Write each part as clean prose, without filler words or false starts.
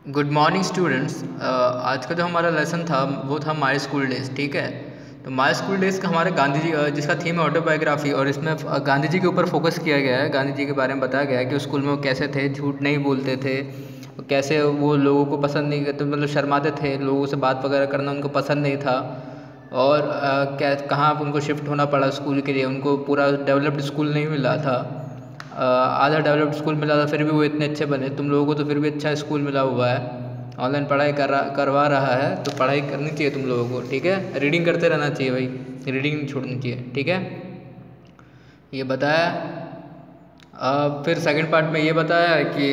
Good morning students. आज का जो हमारा लेसन था वो था माई स्कूल डेज़। ठीक है, तो माई स्कूल डेज़ का हमारे गांधी जी जिसका थीम है ऑटोबायोग्राफी, और इसमें गांधी जी के ऊपर फोकस किया गया है। गांधी जी के बारे में बताया गया है कि स्कूल में वो कैसे थे, झूठ नहीं बोलते थे, कैसे वो लोगों को पसंद नहीं करते, मतलब शर्माते थे, लोगों से बात वगैरह करना उनको पसंद नहीं था। और क्या कहाँ उनको शिफ्ट होना पड़ा स्कूल के लिए, उनको पूरा डेवलप्ड स्कूल नहीं मिला था। आधा डेवलप्ड स्कूल मिला था, फिर भी वो इतने अच्छे बने। तुम लोगों को तो फिर भी अच्छा स्कूल मिला हुआ है, ऑनलाइन पढ़ाई करवा रहा है, तो पढ़ाई करनी चाहिए तुम लोगों को। ठीक है, रीडिंग करते रहना चाहिए भाई, रीडिंग नहीं छोड़नी चाहिए। ठीक है, ये बताया। फिर सेकंड पार्ट में ये बताया कि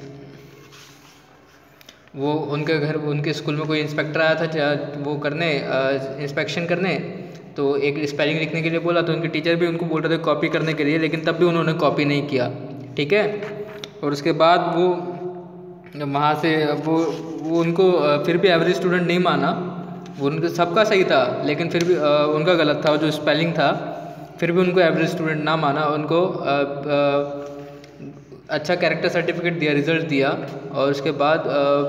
वो उनके घर, उनके स्कूल में कोई इंस्पेक्टर आया था वो करने, इंस्पेक्शन करने। तो एक स्पेलिंग लिखने के लिए बोला, तो उनके टीचर भी उनको बोल रहे थे कॉपी करने के लिए, लेकिन तब भी उन्होंने कॉपी नहीं किया। ठीक है, और उसके बाद वो वहाँ से वो उनको फिर भी एवरेज स्टूडेंट नहीं माना। वो उनका सबका सही था, लेकिन फिर भी उनका गलत था, जो स्पेलिंग था, फिर भी उनको एवरेज स्टूडेंट ना माना। उनको अच्छा कैरेक्टर सर्टिफिकेट दिया, रिजल्ट दिया। और उसके बाद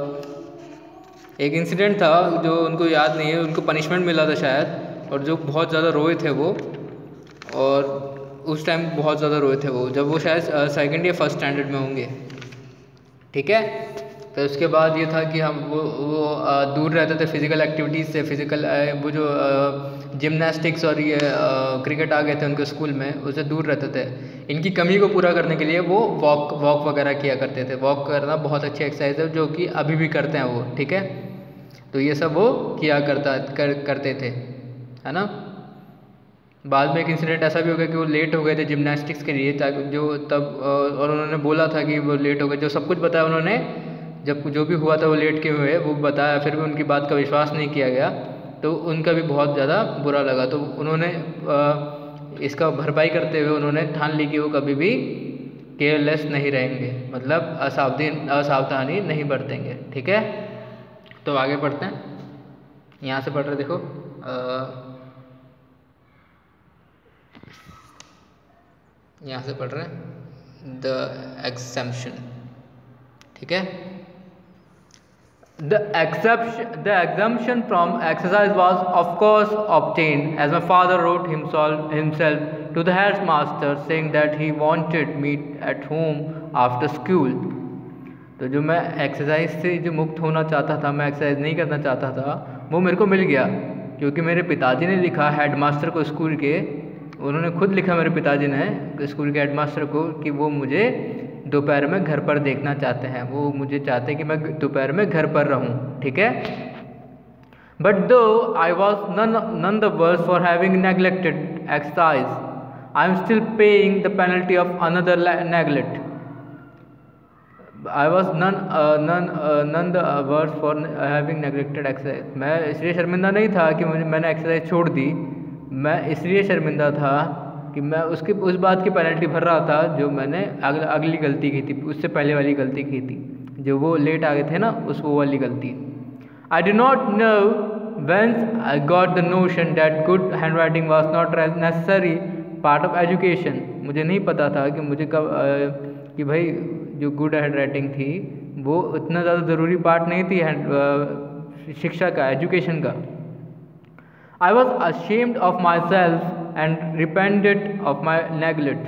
एक इंसिडेंट था जो उनको याद नहीं है, उनको पनिशमेंट मिला था शायद, और जो बहुत ज़्यादा रोए थे वो। और उस टाइम बहुत ज़्यादा रोए थे वो, जब वो शायद सेकंड या फर्स्ट स्टैंडर्ड में होंगे। ठीक है, तो उसके बाद ये था कि हम वो दूर रहते थे फिज़िकल एक्टिविटीज़ से, फिज़िकल वो जो जिमनास्टिक्स और ये क्रिकेट आ गए थे उनके स्कूल में, उससे दूर रहते थे। इनकी कमी को पूरा करने के लिए वो वॉक वगैरह किया करते थे। वॉक करना बहुत अच्छी एक्सरसाइज है, जो कि अभी भी करते हैं वो। ठीक है, तो ये सब वो किया करते थे, है ना। बाद में एक इंसिडेंट ऐसा भी हो गया कि वो लेट हो गए थे जिमनास्टिक्स के लिए, ताकि जो तब और उन्होंने बोला था कि वो लेट हो गए, जो सब कुछ बताया उन्होंने, जब जो भी हुआ था वो लेट क्यों हुए वो बताया, फिर भी उनकी बात का विश्वास नहीं किया गया, तो उनका भी बहुत ज़्यादा बुरा लगा। तो उन्होंने इसका भरपाई करते हुए उन्होंने ठान ली कि वो कभी भी केयरलेस नहीं रहेंगे, मतलब असावधानी नहीं बरतेंगे। ठीक है, तो आगे पढ़ते हैं। यहाँ से पढ़ रहे, देखो यहाँ से पढ़ रहे हैं द एग्जम्पशन। ठीक है, The exemption from exercise was of course obtained, as my father wrote himself to the headmaster saying that he wanted me at home after school. तो जो मैं एक्सरसाइज से जो मुक्त होना चाहता था, मैं एक्सरसाइज नहीं करना चाहता था, वो मेरे को मिल गया, क्योंकि मेरे पिताजी ने लिखा हेडमास्टर को स्कूल के, उन्होंने खुद लिखा मेरे पिताजी ने स्कूल के हेडमास्टर को कि वो मुझे दोपहर में घर पर देखना चाहते हैं, वो मुझे चाहते हैं कि मैं दोपहर में घर पर रहूं। ठीक है, but though I was none the worse for having neglected exercise, I am still paying the penalty of another neglect. I was none the worse for having neglected exercise. मैं इसलिए शर्मिंदा नहीं था कि मैंने एक्सरसाइज छोड़ दी, मैं इसलिए शर्मिंदा था कि मैं उस बात की पेनल्टी भर रहा था जो मैंने अगली गलती की थी, उससे पहले वाली गलती की थी, जो वो लेट आ गए थे ना, वो वाली गलती। I do not know when I got the notion that good handwriting was not necessary part of education. मुझे नहीं पता था कि मुझे कब कि भाई जो गुड हैंड राइटिंग थी वो इतना ज़्यादा ज़रूरी पार्ट नहीं थी शिक्षा का, एजुकेशन का। I was ashamed of myself and repented of my neglect.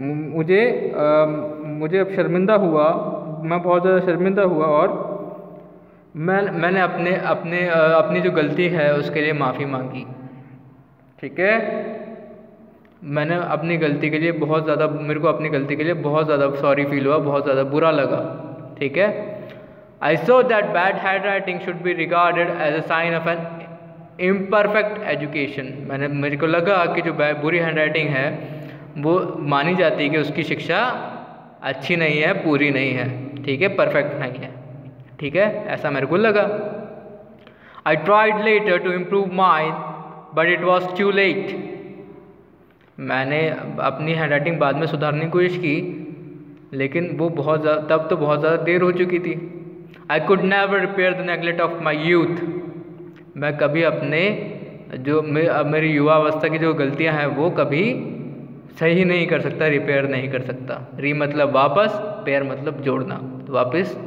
मुझे अब शर्मिंदा हुआ, मैं बहुत ज़्यादा शर्मिंदा हुआ, और मैंने अपनी जो गलती है उसके लिए माफ़ी मांगी। ठीक है, मैंने अपनी गलती के लिए बहुत ज़्यादा, मेरे को अपनी गलती के लिए बहुत ज़्यादा सॉरी फील हुआ, बहुत ज़्यादा बुरा लगा। ठीक है, I saw that bad handwriting should be regarded as a sign of an imperfect education. मेरे को लगा कि जो बुरी हैंड राइटिंग है वो मानी जाती है कि उसकी शिक्षा अच्छी नहीं है, पूरी नहीं है। ठीक है, परफेक्ट नहीं है। ठीक है, ऐसा मेरे को लगा। I tried later to improve mine but it was too late. मैंने अपनी हैंड राइटिंग बाद में सुधारने की कोशिश की, लेकिन वो तब तो बहुत ज़्यादा देर हो चुकी थी। I could never repair the neglect of my youth. मैं कभी अपने जो मेरी युवावस्था की जो गलतियां हैं वो कभी सही नहीं कर सकता, रिपेयर नहीं कर सकता। री मतलब वापस, पेयर मतलब जोड़ना, तो वापस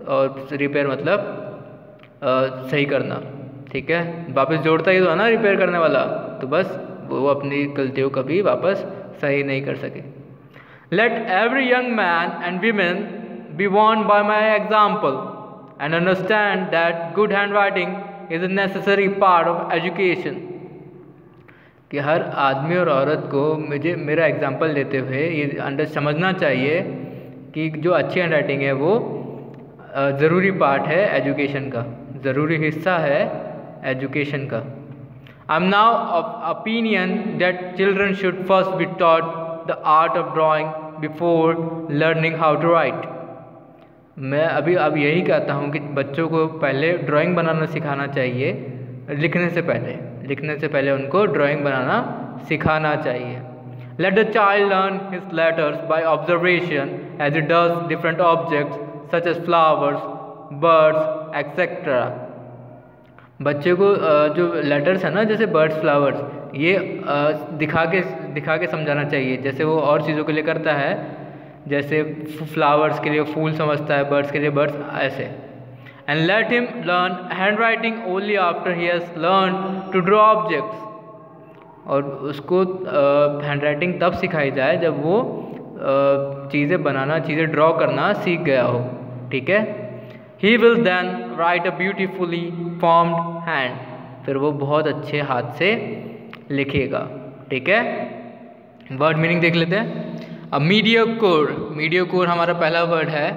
और रिपेयर मतलब सही करना, ठीक है। वापस जोड़ता ही तो है ना रिपेयर करने वाला, तो बस वो अपनी गलतियों का भी वापस सही नहीं कर सके। Let every young man and women be warned by my example and understand that good handwriting is a necessary part of education. कि हर आदमी और औरत को मुझे मेरा एग्जाम्पल देते हुए ये समझना चाहिए कि जो अच्छी हैंड राइटिंग है वो ज़रूरी पार्ट है एजुकेशन का, ज़रूरी हिस्सा है एजुकेशन का। I am now of opinion that children should first be taught the art of drawing before learning how to write. मैं अब यही कहता हूँ कि बच्चों को पहले ड्राइंग बनाना सिखाना चाहिए, लिखने से पहले उनको ड्राइंग बनाना सिखाना चाहिए। Let the child learn his letters by observation as he does different objects such as flowers, birds, etc. बच्चे को जो लेटर्स है ना, जैसे बर्ड्स, फ्लावर्स, ये दिखा के समझाना चाहिए, जैसे वो और चीज़ों के लिए करता है, जैसे फ्लावर्स के लिए फूल समझता है, बर्ड्स के लिए बर्ड्स, ऐसे। And let him learn handwriting only after he has learned to draw objects. और उसको हैंड राइटिंग तब सिखाई जाए जब वो चीज़ें बनाना, चीज़ें ड्रॉ करना सीख गया हो, ठीक है। He will then write a beautifully formed hand. फिर वो बहुत अच्छे हाथ से लिखेगा, ठीक है। वर्ड मीनिंग देख लेते हैं। अब मीडियोकोर हमारा पहला वर्ड है।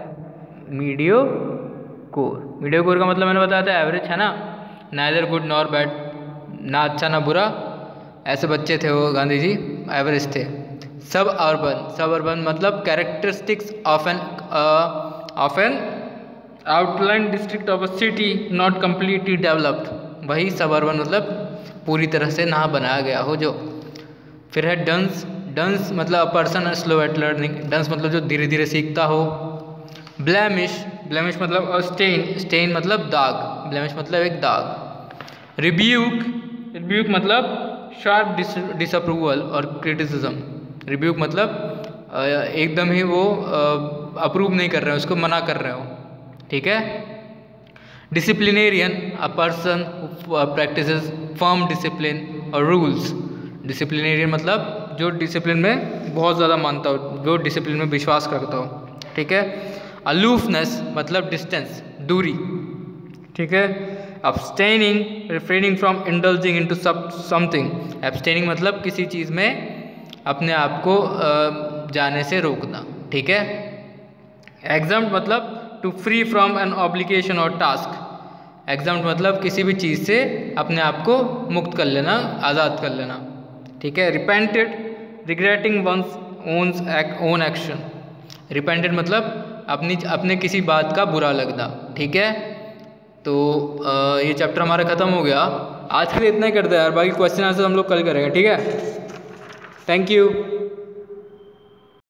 मीडियोकोर का मतलब मैंने बताया था एवरेज, है ना। नाइदर गुड नॉर बैड, ना अच्छा ना बुरा, ऐसे बच्चे थे वो, गांधी जी एवरेज थे। सब अर्बन मतलब characteristics of an outline district of a city not completely developed. वही सब अर्बन मतलब पूरी तरह से ना बनाया गया हो जो। फिर है डंस मतलब a person slow at learning, dunce मतलब जो धीरे धीरे सीखता हो। ब्लेमिश मतलब स्टेन मतलब दाग, ब्लेमिश मतलब एक दाग। रिब्यूक मतलब शार्प डिसअप्रूवल और क्रिटिसिज्म। रिब्यूक मतलब एकदम ही वो अप्रूव नहीं कर रहे हो, उसको मना कर रहे हो, ठीक है। Disciplinarian a person practices firm discipline और रूल्स। डिसिप्लिनेरियन मतलब जो डिसिप्लिन में बहुत ज़्यादा मानता हो, जो डिसिप्लिन में विश्वास करता हो, ठीक है। अलूफनेस मतलब डिस्टेंस, दूरी, ठीक है। Abstaining refraining from indulging into something. Abstaining मतलब किसी चीज़ में अपने आप को जाने से रोकना, ठीक है। एग्जम्प्ट मतलब to free from an obligation और टास्क। एग्जम्प्ट मतलब किसी भी चीज़ से अपने आप को मुक्त कर लेना, आज़ाद कर लेना, ठीक है। Repented regretting one's own action. Repented मतलब अपने किसी बात का बुरा लगना, ठीक है। तो ये चैप्टर हमारा ख़त्म हो गया। आज के लिए इतना ही करते हैं यार, बाकी क्वेश्चन आंसर हम लोग कल करेंगे, ठीक है। Thank you.